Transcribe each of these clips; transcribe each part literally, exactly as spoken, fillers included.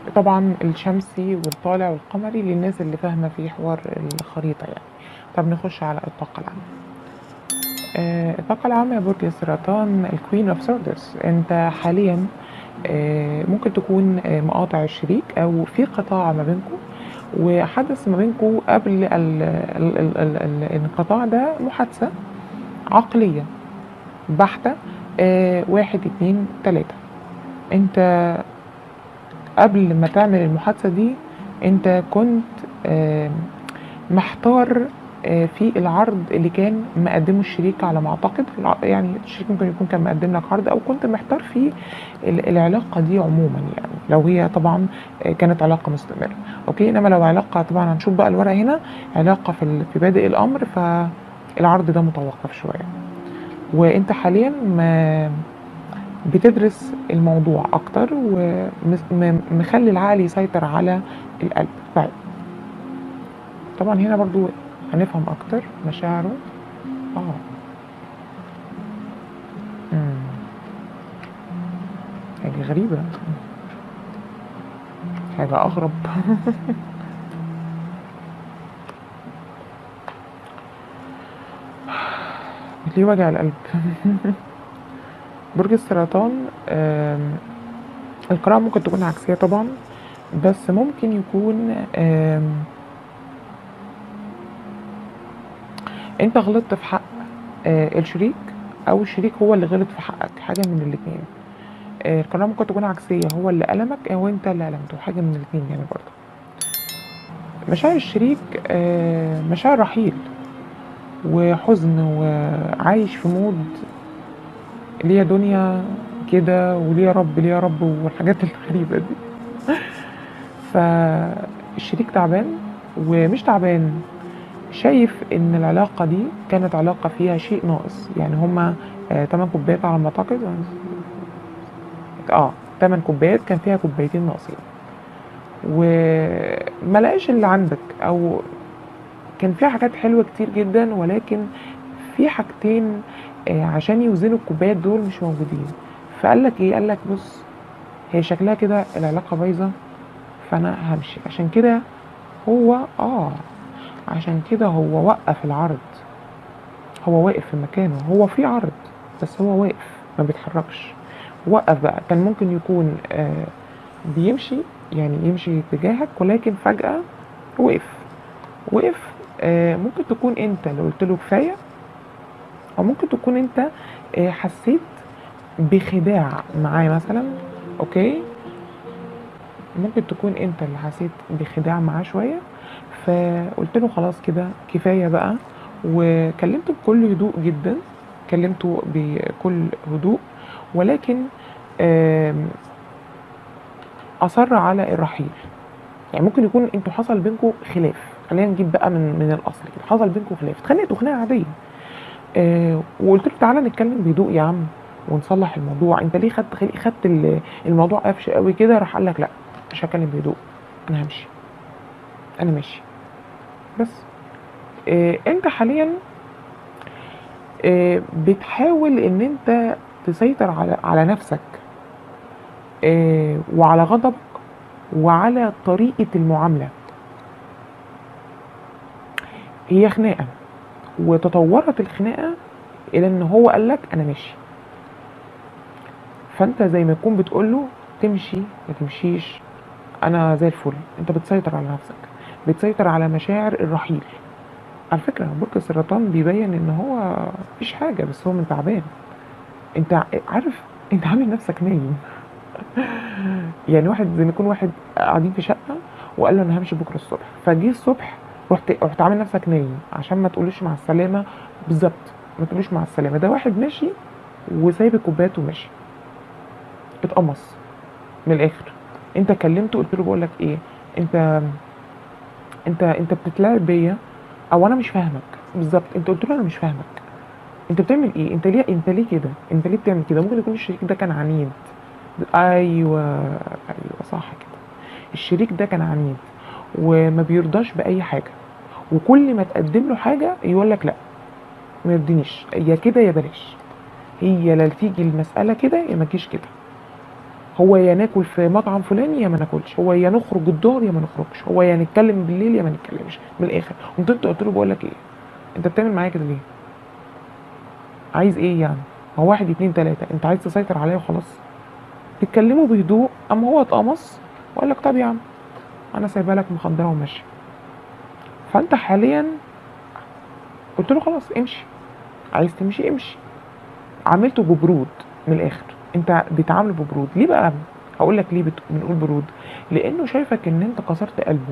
طبعا الشمسي والطالع والقمري للناس اللي فاهمة في حوار الخريطة يعني. طب نخش على الطاقة العامة. آه، الطاقة العامة يا برج السرطان، الكوين اوف سوردس. انت حاليا آه، ممكن تكون آه، مقاطع الشريك او في قطاع ما بينكم، وحدث ما بينكم قبل ال ال ال ال ال ال الانقطاع ده محادثة عقلية بحتة. آه، واحد اتنين تلاتة. انت قبل ما تعمل المحادثة دي انت كنت آه، محتار آه، في العرض اللي كان مقدمه الشريك على ما اعتقد. الع- يعني الشريك ممكن يكون كان مقدم لك عرض، او كنت محتار في ال- العلاقة دي عموما، يعني لو هي طبعا آه، كانت علاقة مستمرة. اوكي، انما لو علاقة، طبعا هنشوف بقى الورق هنا، علاقة في ال- في بادئ الامر، فالعرض ده متوقف شوية. وانت حاليا ما بتدرس الموضوع اكتر، ومخلي العقل يسيطر على القلب. طيب، طبعا هنا برضو هنفهم اكتر مشاعره. اه. امم حاجة غريبة، حاجة اغرب. ليه وجع القلب؟ برج السرطان، آم، القراءة ممكن تكون عكسية طبعا، بس ممكن يكون آم، انت غلطت في حق آه، الشريك، او الشريك هو اللي غلط في حقك، حاجة من الاتنين. آه، القراءة ممكن تكون عكسية، هو اللي ألمك او انت اللي ألمته، حاجة من الاتنين يعني برضه. مشاعر الشريك آه، مشاعر رحيل وحزن، وعايش في مود ليه يا دنيا كده، وليه يا رب، ليه يا رب، والحاجات الغريبة دي. فالشريك تعبان، ومش تعبان، شايف ان العلاقة دي كانت علاقة فيها شيء ناقص. يعني هما آه، تمن كوبايات على ما اعتقد. اه، تمن كوبايات كان فيها كوبايتين ناقصين، وما لقاش اللي عندك، او كان فيها حاجات حلوة كتير جدا، ولكن في حاجتين آه، عشان يوزنوا الكوبايات دول مش موجودين. فقال لك ايه؟ قال لك بص، هي شكلها كده العلاقة بايظة، فانا همشي. عشان كده هو اه عشان كده هو وقف العرض. هو واقف في مكانه، هو في عرض بس هو واقف ما بيتحركش. وقف بقى. كان ممكن يكون آه بيمشي، يعني يمشي تجاهك، ولكن فجأة وقف. وقف. آه ممكن تكون انت اللي قلت له كفاية، او ممكن تكون انت آه حسيت بخداع معاه مثلا. اوكي، ممكن تكون انت اللي حسيت بخداع معاه شوية، فقلت له خلاص كده كفاية بقى. وكلمته بكل هدوء جدا، كلمته بكل هدوء، ولكن آم، أصر على الرحيل. يعني ممكن يكون انتوا حصل بينكم خلاف، خلينا نجيب بقى من من الأصل كده، حصل بينكم خلاف، اتخانقتوا خناقة عادية. آه وقلت له تعالى نتكلم بهدوء يا عم ونصلح الموضوع. انت ليه خدت خلي- خدت ال- الموضوع قفش قوي كده؟ راح قال لك لا، مش هتكلم بهدوء، انا همشي، انا ماشي. بس آه انت حاليا آه بتحاول ان انت تسيطر على على نفسك آه وعلى غضبك وعلى طريقة المعاملة. هي خناقة، وتطورت الخناقة الى ان هو قال لك انا ماشي. فانت زي ما تكون بتقول له تمشي ما تمشيش، انا زي الفل. انت بتسيطر على نفسك، بتسيطر على مشاعر الرحيل. على فكرة برج السرطان بيبين ان هو مفيش حاجة، بس هو من تعبان. انت ع- عارف، انت عامل نفسك نايم. يعني واحد زي ما يكون واحد قاعدين في شقة وقال له انا همشي بكرة الصبح، فجه الصبح رحت رحت عامل نفسك نايم عشان ما تقولوش مع السلامة. بالظبط، ما تقولوش مع السلامة. ده واحد ماشي وسايب الكوبايات وماشي، اتقمص من الاخر. انت كلمته قلت له بقول لك ايه، انت انت انت بتتلاعب بيا، او انا مش فاهمك. بالظبط، انت قلت له انا مش فاهمك، انت بتعمل ايه؟ انت ليه انت ليه كده؟ انت ليه بتعمل كده؟ ممكن يكون الشريك ده كان عنيد. ايوه، ايوه صح كده. الشريك ده كان عنيد وما بيرضاش باي حاجه، وكل ما تقدم له حاجه يقول لك لا، ما يرضينيش، يا كده يا بلاش. هي لا تيجي المساله كده يا ما تجيش كده. هو يا ناكل في مطعم فلاني يا ما ناكلش، هو يا نخرج الظهر يا ما نخرجش، هو يا نتكلم بالليل يا ما نتكلمش. من الاخر قمت انت قلت له بقول لك ايه، انت بتعمل معايا كده ليه؟ عايز ايه يعني؟ هو واحد اتنين تلاته، انت عايز تسيطر عليا وخلاص؟ تتكلموا بهدوء. اما هو اتقمص وقال لك طب يا عم انا سايبها لك مخدره وماشي. فانت حاليا قلت له خلاص امشي، عايز تمشي امشي. عاملته ببرود. من الاخر انت بتعامله ببرود. ليه بقى؟ هقول لك ليه بت- بنقول برود. لانه شايفك ان انت كسرت قلبه،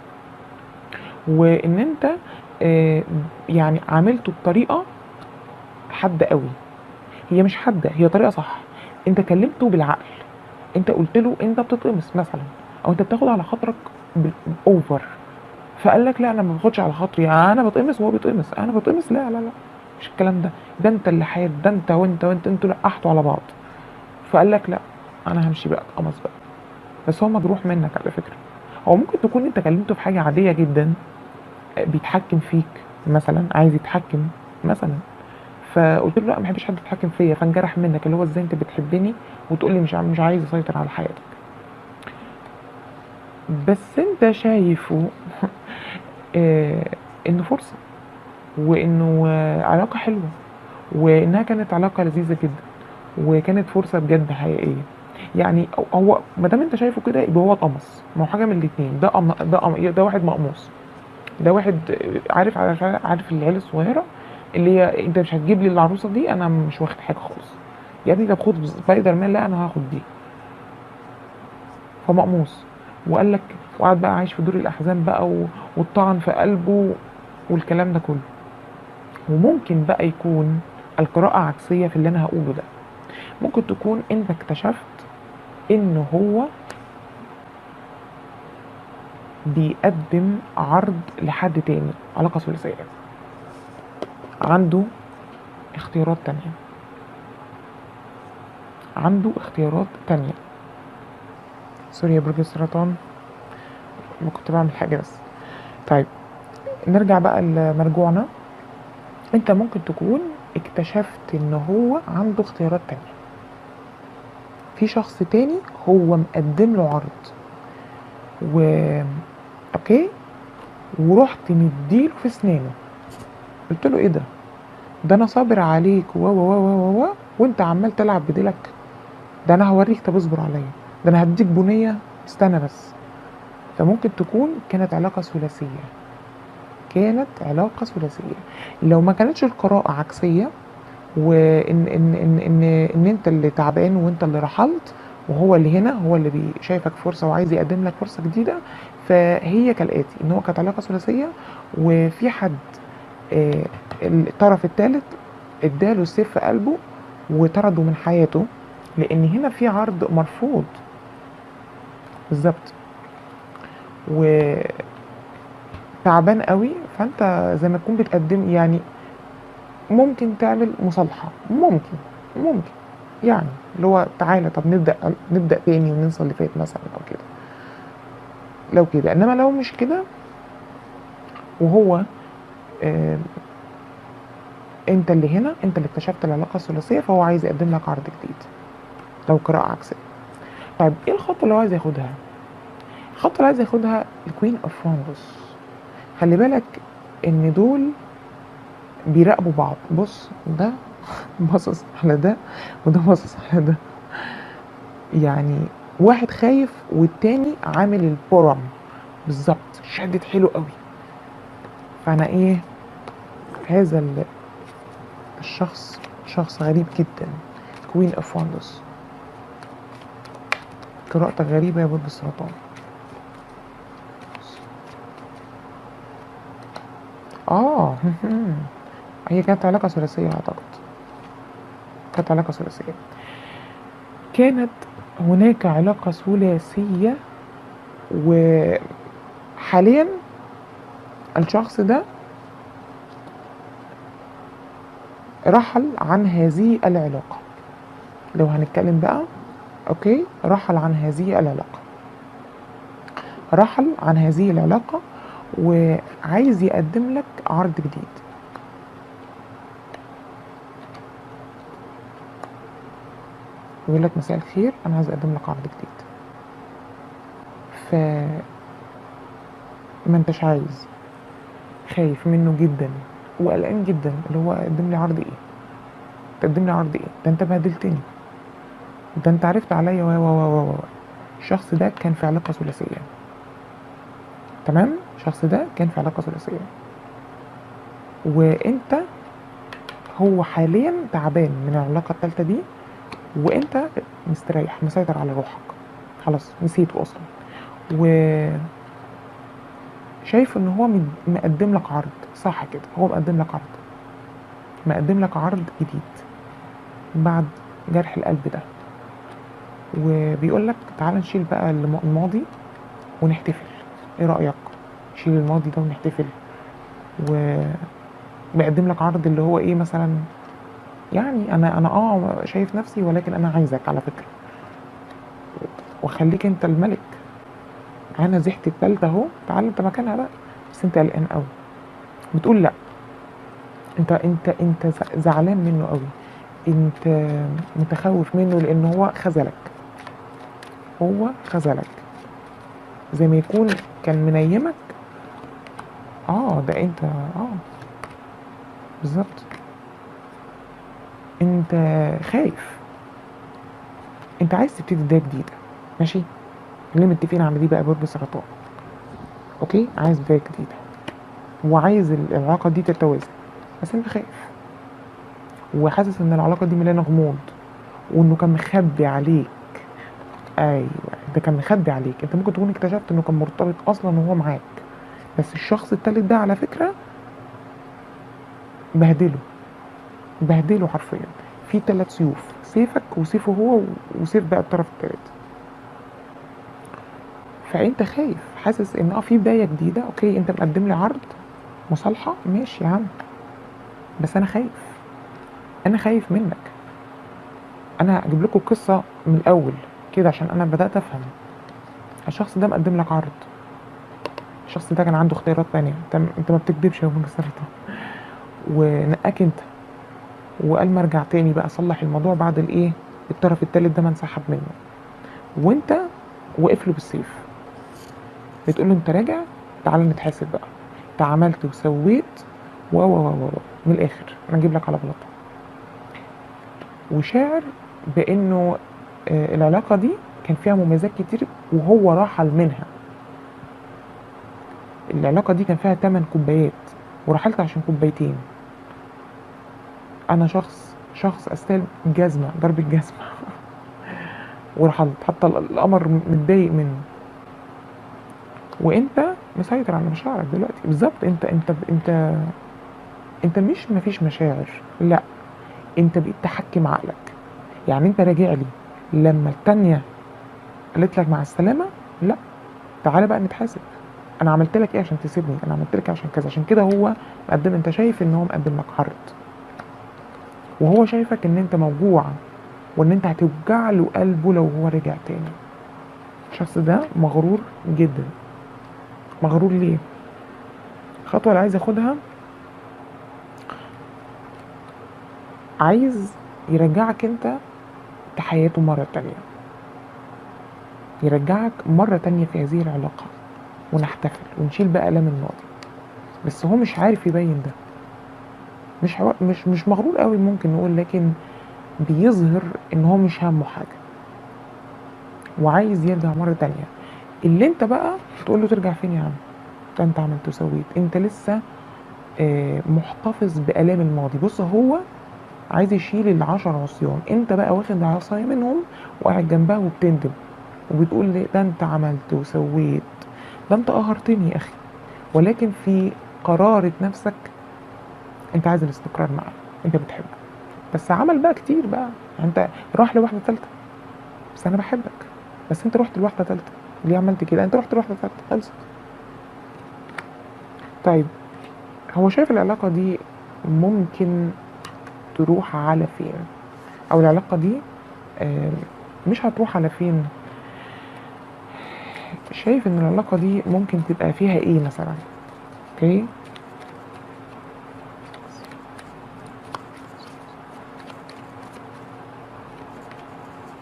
وان انت آه، يعني عاملته بطريقه حاده قوي. هي مش حاده، هي طريقه صح. انت كلمته بالعقل. انت قلت له انت بتتقمص مثلا، او انت بتاخد على خاطرك بالاوفر. فقال لك لا انا ما باخدش على خاطري، انا بتقمص وهو بيتقمص، انا بتقمص. لا لا لا، مش الكلام ده. ده انت اللي حاد، ده انت وانت وانت انتوا لقحتوا على بعض. فقال لك لا انا همشي بقى اتقمص بقى. بس هو مجروح منك على فكره. هو ممكن تكون انت كلمته في حاجه عاديه جدا، بيتحكم فيك مثلا، عايز يتحكم مثلا. فقلت له لا ما بحبش حد يتحكم فيا، فانجرح منك، اللي هو ازاي انت بتحبني وتقول لي مش ع- مش عايز اسيطر على حياتك. بس انت شايفه آه، انه فرصه، وانه آه، علاقه حلوه، وانها كانت علاقه لذيذه جدا، وكانت فرصه بجد حقيقيه. يعني هو ما دام انت شايفه كده يبقى هو اتقمص. ما هو حاجه من الاثنين، ده أم... ده أم... ده واحد مقموص، ده واحد عارف عارف عارف العيال الصغيره اللي هي انت مش هتجيب لي العروسه دي، انا مش واخد حاجه خالص. يا ابني طب خد سبايدر مان، لا انا هاخد دي. فمقموص. وقال لك، وقعد بقى عايش في دور الاحزان بقى و... والطعن في قلبه والكلام ده كله. وممكن بقى يكون القراءة عكسية في اللي أنا هقوله ده. ممكن تكون أنت اكتشفت إن هو بيقدم عرض لحد تاني، علاقة ثلاثية، عنده اختيارات تانية، عنده اختيارات تانية. سوري يا برج السرطان، ما كنت بعمل حاجة بس. طيب نرجع بقى لمرجوعنا. انت ممكن تكون اكتشفت ان هو عنده اختيارات تانية، في شخص تاني هو مقدم له عرض و اوكي، ورحت مديله في اسنانه. قلت له ايه ده؟ ده انا صابر عليك و و و و و وانت عمال تلعب بديلك. ده انا هوريك، طب اصبر عليا، ده انا هديك بنيه، استنى بس. فممكن تكون كانت علاقه ثلاثيه، كانت علاقه ثلاثيه. لو ما كانتش القراءه عكسيه، وان ان ان ان ان انت اللي تعبان وانت اللي رحلت، وهو اللي هنا، هو اللي بي- شايفك فرصه وعايز يقدم لك فرصه جديده. فهي كالاتي، ان هو كانت علاقه ثلاثيه، وفي حد آه، الطرف الثالث اداله السيف في قلبه وطرده من حياته، لان هنا في عرض مرفوض. بالظبط. وتعبان قوي، فانت زي ما تكون بتقدم يعني، ممكن تعمل مصالحة، ممكن ممكن يعني اللي هو تعالى طب نبدأ نبدأ تاني وننسى اللي فات مثلا او كده. لو كده، انما لو مش كده، وهو آه انت اللي هنا، انت اللي اكتشفت العلاقة الثلاثية، فهو عايز يقدم لك عرض جديد. لو قراءة عكسية. طيب ايه الخطوة اللي هو عايز ياخدها؟ الخطوة اللي عايز ياخدها الكوين اوف وانز. خلي بالك ان دول بيراقبوا بعض. بص ده باصص على ده، وده باصص على ده. يعني واحد خايف والتاني عامل البرم. بالظبط، شدت حلو قوي. فانا ايه، هذا ال- الشخص شخص غريب جدا. كوين اوف وانز. قراءتك غريبة يا برج السرطان. اه هي كانت علاقة ثلاثية اعتقد، كانت علاقة ثلاثية. كانت هناك علاقة ثلاثية، وحاليا الشخص ده رحل عن هذه العلاقة. لو هنتكلم بقى، اوكي، رحل عن هذه العلاقة، رحل عن هذه العلاقة وعايز يقدم لك عرض جديد. يقول لك مساء الخير، انا عايز اقدم لك عرض جديد. ف ما انتش عايز، خايف منه جدا وقلقان جدا، اللي هو قدم لي عرض ايه؟ تقدم لي عرض ايه؟ ده انت بهدلتني، ده انت عرفت عليا و و و و الشخص ده كان في علاقه ثلاثيه. تمام، الشخص ده كان في علاقه ثلاثيه، وانت هو حاليا تعبان من العلاقه الثالثه دي، وانت مستريح مسيطر على روحك، خلاص نسيته اصلا، وشايف ان هو مد- مقدم لك عرض. صح كده، هو مقدم لك عرض، مقدم لك عرض جديد بعد جرح القلب ده، وبيقول لك تعال نشيل بقى الم- الماضي ونحتفل. ايه رأيك؟ نشيل الماضي ده ونحتفل. وبيقدم لك عرض اللي هو ايه مثلا، يعني انا انا اه شايف نفسي، ولكن انا عايزك على فكرة، وخليك انت الملك. انا زحت التالتة اهو، تعال انت مكانها بقى. بس انت قلقان قوي، بتقول لا، انت انت انت ز- زعلان منه قوي، انت متخوف منه لان هو خذلك، هو خذلك زي ما يكون كان منيمك. اه ده انت، اه بالظبط، انت خايف، انت عايز تبتدي بداية جديدة، ماشي؟ اللي متفقين على دي بقى برج سرطان. اوكي، عايز بداية جديدة، وعايز العلاقة دي تتوازن، بس انت خايف وحاسس ان العلاقة دي مليانة غموض، وانه كان مخبي عليك. ايوه، ده كان مخبي عليك، انت ممكن تكون اكتشفت انه كان مرتبط اصلا وهو معاك، بس الشخص التالت ده على فكرة بهدله، بهدله حرفيا. في ثلاث سيوف، سيفك وسيفه هو وسيف بقى الطرف التالت. فانت خايف، حاسس ان اه في بداية جديدة. اوكي، انت مقدم لي عرض مصالحة، ماشي يا عم، بس انا خايف، انا خايف منك. انا هجيب لكم قصة من الاول كده عشان انا بدأت افهم. الشخص ده مقدم لك عرض، الشخص ده كان عنده اختيارات تانية، انت انت ما بتكدبش يا ابن السرطان، ونقاك انت، وقال ما ارجع تاني بقى اصلح الموضوع بعد الايه، الطرف التالت ده ما انسحب منه، وانت واقف له بالسيف، بتقول له انت راجع، تعال نتحاسب بقى، انت عملت وسويت و و و و من الاخر انا اجيب لك على بلاطه. وشاعر بانه آه، العلاقه دي كان فيها مميزات كتير وهو رحل منها. العلاقه دي كان فيها تمن كوبايات ورحلت عشان كوبايتين. انا شخص شخص استاهل جزمه، ضربه جزمه ورحلت، حتى القمر متضايق منه، وانت مسيطر على مشاعرك دلوقتي. بالظبط، انت انت انت انت مش مفيش مشاعر، لا، انت بقيت تحكم عقلك. يعني انت راجع لي لما التانية قالت لك مع السلامة، لا، تعالى بقى نتحاسب، انا عملت لك ايه عشان تسيبني، انا عملت لك عشان كذا، عشان كده هو مقدم، انت شايف ان هو مقدم لك عرض، وهو شايفك ان انت موجوع، وان انت هتوجع له قلبه لو هو رجع تاني. الشخص ده مغرور جدا. مغرور ليه؟ الخطوة اللي عايز ياخدها، عايز يرجعك انت لحياته مرة تانية، يرجعك مرة تانية في هذه العلاقة، ونحتفل ونشيل بقى آلام الماضي. بس هو مش عارف يبين ده، مش عوا... مش مش مغرور قوي ممكن نقول، لكن بيظهر ان هو مش همه حاجة، وعايز يرجع مرة تانية. اللي انت بقى تقول له ترجع فين يا عم، ده انت عملت وسويت، انت لسه آه، محتفظ بآلام الماضي. بص، هو عايز يشيل العشر عصيان، انت بقى واخد عصاية منهم وقاعد جنبها وبتندم، وبتقول لي ده انت عملت وسويت، ده انت قهرتني يا اخي، ولكن في قرارة نفسك انت عايز الاستقرار معاه، انت بتحبه. بس عمل بقى كتير بقى، يعني انت راح لواحدة تالتة، بس انا بحبك، بس انت رحت لواحدة تالتة، ليه عملت كده؟ انت رحت لواحدة تالتة، خلصت. طيب، هو شايف العلاقة دي ممكن تروح على فين، او العلاقة دي آه، مش هتروح على فين. شايف ان العلاقة دي ممكن تبقى فيها ايه مثلا؟ اوكي،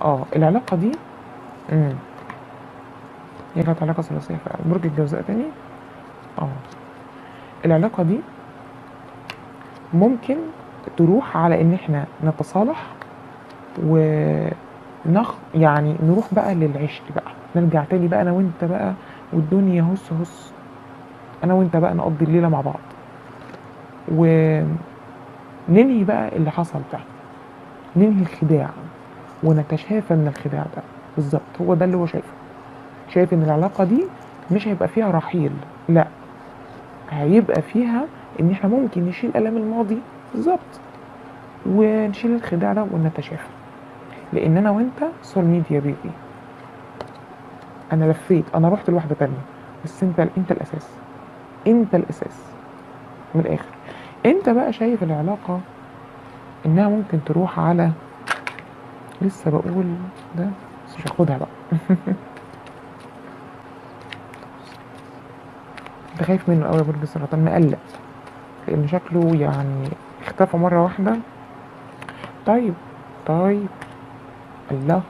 اه العلاقه دي امم هي كانت علاقه ثلاثيه فعلا. برج الجوزاء تاني. اه العلاقه دي ممكن تروح على ان احنا نتصالح ونخ يعني نروح بقى للعشق بقى، نرجع تاني بقى انا وانت بقى، والدنيا هص هص، انا وانت بقى نقضي الليله مع بعض، وننهي بقى اللي حصل ده، ننهي الخداع ونتشافى من الخداع ده. بالظبط هو ده اللي هو شايفه. شايف ان العلاقه دي مش هيبقى فيها رحيل، لا، هيبقى فيها ان احنا ممكن نشيل الام الماضي بالظبط، ونشيل الخداع ده ونتشافى. لان انا وانت سول ميد يا بيبي. انا لفيت، انا رحت لواحده تانية، بس انت انت الاساس، انت الاساس من الاخر. انت بقى شايف العلاقه انها ممكن تروح على، لسه بقول ده بس مش هاخدها بقى. انت خايف منه قوي يا برج السرطان، مقلق لان شكله يعني اختفى مره واحده. طيب طيب الله،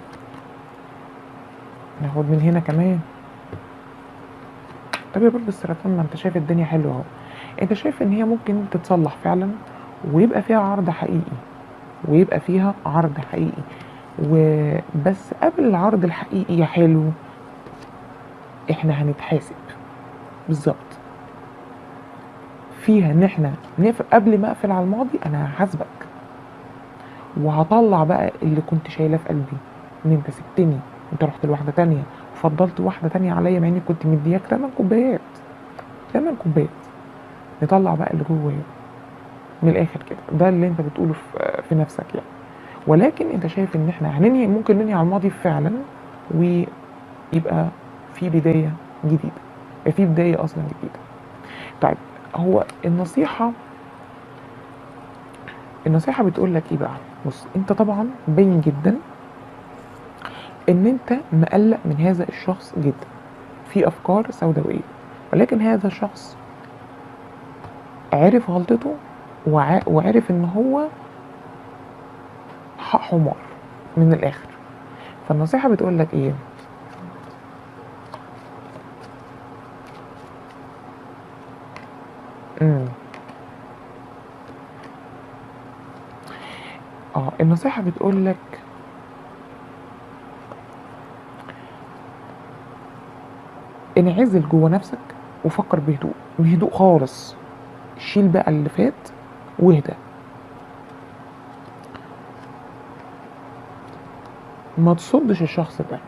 ناخد من هنا كمان. طب يا برج السرطان، ما انت شايف الدنيا حلوه اهو، انت شايف ان هي ممكن تتصلح فعلا، ويبقى فيها عرض حقيقي، ويبقى فيها عرض حقيقي. وبس قبل العرض الحقيقي يا حلو احنا هنتحاسب. بالظبط فيها ان احنا نقفل، قبل ما اقفل على الماضي انا هحاسبك، وهطلع بقى اللي كنت شايلاه في قلبي، ان انت سبتني، انت رحت لواحده تانية وفضلت واحده تانية عليا، مع اني كنت مدياك تمن كوبايات، تمن كوبايات. نطلع بقى اللي جوايا من الاخر كده، ده اللي انت بتقوله في, في نفسك يعني. ولكن انت شايف ان احنا هننهي، ممكن ننهي على الماضي فعلا، ويبقى في بدايه جديده، يبقى في بدايه اصلا جديده. طيب هو النصيحه النصيحه بتقول لك ايه بقى؟ بص انت طبعا باين جدا ان انت مقلق من هذا الشخص جدا، في افكار سوداويه، ولكن هذا الشخص عرف غلطته، وع... وعرف ان هو حق حمار من الاخر. فالنصيحه بتقول لك ايه؟ امم اه النصيحه بتقول لك انعزل جوه نفسك وفكر بهدوء، بهدوء خالص. شيل بقى اللي فات واهدى، ما تصدش الشخص ده،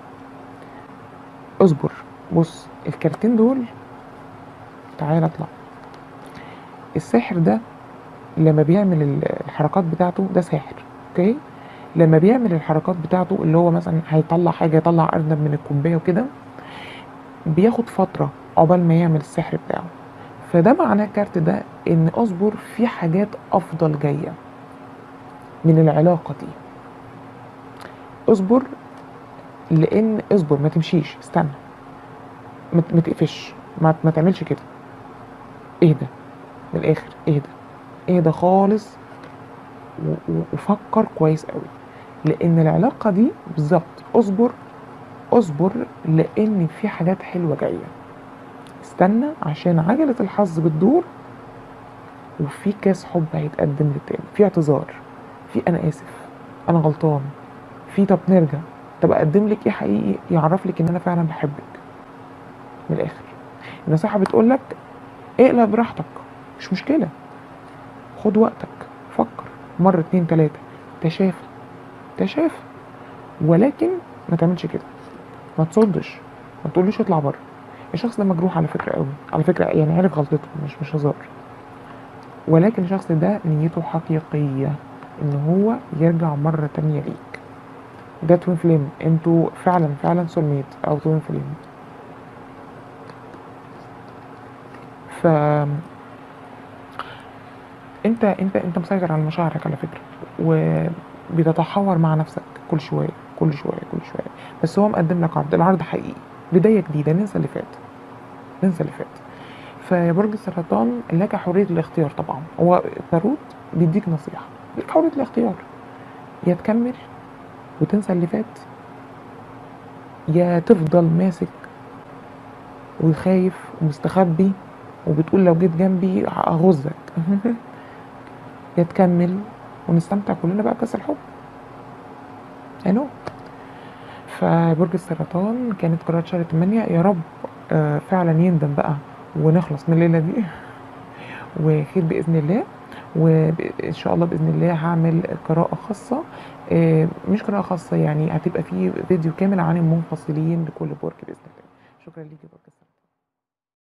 اصبر. بص الكارتين دول، تعالى اطلع. الساحر ده لما بيعمل الحركات بتاعته ده ساحر، اوكي؟ لما بيعمل الحركات بتاعته اللي هو مثلا هيطلع حاجه، يطلع ارنب من الكوبايه وكده، بياخد فتره عقبال ما يعمل السحر بتاعه. فده معناه الكارت ده ان اصبر، في حاجات افضل جايه من العلاقه دي. اصبر، لان اصبر، ما تمشيش، استنى، ما ما تقفش، ما, ما تعملش كده. اهدى من الاخر، اهدى، اهدى خالص، و- و- وفكر كويس قوي. لان العلاقه دي بالظبط، اصبر، اصبر، لان في حاجات حلوه جايه. استنى عشان عجله الحظ بتدور، وفي كاس حب هيتقدم للتاني، في اعتذار، في انا اسف، انا غلطان، في طب نرجع، طب اقدم لك ايه حقيقي يعرف لك ان انا فعلا بحبك. من الاخر النصيحه بتقول لك اقلب براحتك، مش مشكله، خد وقتك، فكر مره اتنين تلاته، تشافى، تشافى، ولكن ما تعملش كده، ما تصدش، ما تقولوش اطلع بره. الشخص ده مجروح على فكره قوي، على فكره يعني عارف غلطته، مش مش هزار. ولكن الشخص ده نيته حقيقيه ان هو يرجع مره تانية ليك. ده توين فليم، انتوا فعلا فعلا سول ميت او توين فليم. ف انت انت انت مسيطر على مشاعرك على فكره، وبتتحاور مع نفسك كل شويه، كل شويه، كل شويه. بس هو مقدم لك عرض، العرض حقيقي، بدايه جديده، ننسى اللي فات، ننسى اللي فات. فيا برج السرطان لك حريه الاختيار طبعا. هو التاروت بيديك نصيحه، لك حريه الاختيار، يا تكمل وتنسى اللي فات، يا تفضل ماسك وخايف ومستخبي وبتقول لو جيت جنبي هغزك يا تكمل ونستمتع كلنا بقى بكاس الحب. الو فبرج السرطان كانت قراءة شهر تمانية، يا رب آه فعلا يندم بقى ونخلص من الليلة دي وخير بإذن الله. وإن شاء الله بإذن الله هعمل قراءة خاصة، آه مش قراءة خاصة يعني، هتبقى فيه فيديو كامل عن المنفصلين لكل برج بإذن الله. شكرا ليكي برج السرطان.